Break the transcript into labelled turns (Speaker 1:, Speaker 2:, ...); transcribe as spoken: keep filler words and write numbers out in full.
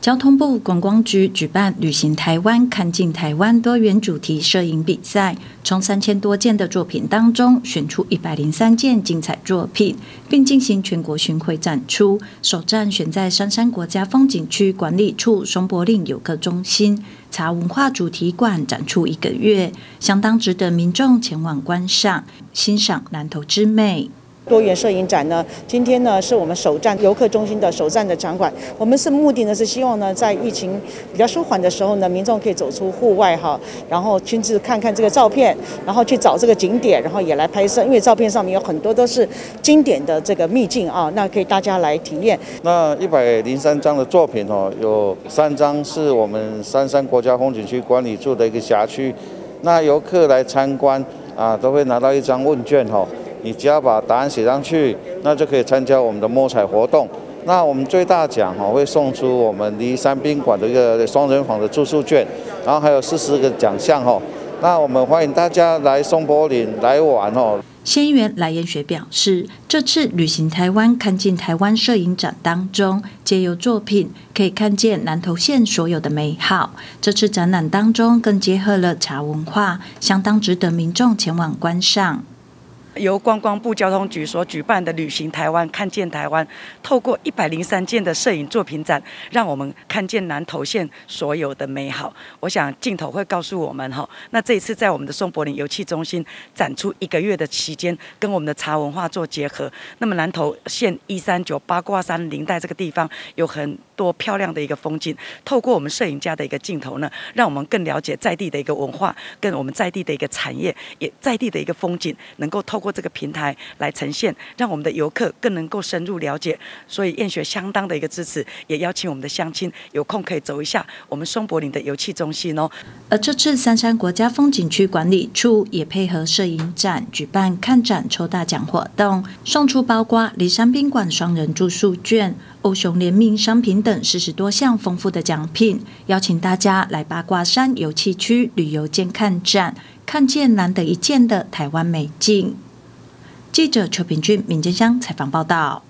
Speaker 1: 交通部观光局举办“旅行台湾，看尽台湾”多元主题摄影比赛，从三千多件的作品当中选出一百零三件精彩作品，并进行全国巡回展出。首站选在杉山国家风景区管理处松柏岭游客中心茶文化主题馆展出一个月，相当值得民众前往观赏、欣赏南投之美。
Speaker 2: 多元摄影展呢，今天呢是我们首站游客中心的首站的场馆。我们是目的呢是希望呢，在疫情比较舒缓的时候呢，民众可以走出户外哈，然后亲自看看这个照片，然后去找这个景点，然后也来拍摄。因为照片上面有很多都是经典的这个秘境啊，那可以大家来体验。
Speaker 3: 那一百零三张的作品哦，有三张是我们杉山国家风景区管理处的一个辖区，那游客来参观啊，都会拿到一张问卷哈。你只要把答案写上去，那就可以参加我们的摸彩活动。那我们最大奖哈会送出我们梨山宾馆的一个双人房的住宿券，然后还有四十个奖项哈。那我们欢迎大家来松柏岭来玩哦。
Speaker 1: 县议员赖彦学表示，这次旅行台湾看尽台湾摄影展当中，借由作品可以看见南投县所有的美好。这次展览当中更结合了茶文化，相当值得民众前往观赏。
Speaker 4: 由观光部交通局所举办的“旅行台湾，看见台湾”，透过一百零三件的摄影作品展，让我们看见南投县所有的美好。我想镜头会告诉我们哈，那这一次在我们的松柏岭游憩中心展出一个月的期间，跟我们的茶文化做结合。那么南投县一三九八卦山林带这个地方有很多漂亮的一个风景，透过我们摄影家的一个镜头呢，让我们更了解在地的一个文化，跟我们在地的一个产业，也在地的一个风景，能够透过这个平台来呈现，让我们的游客更能够深入了解。所以燕学相当的一个支持，也邀请我们的乡亲有空可以走一下我们松柏岭的游憩中心哦。
Speaker 1: 而这次杉山国家风景区管理处也配合摄影展举办看展抽大奖活动，送出包括梨山宾馆双人住宿券、欧熊联名商品等四十多项丰富的奖品，邀请大家来八卦山游憩区旅游兼看展，看见难得一见的台湾美景。记者邱平俊、闵建香采访报道。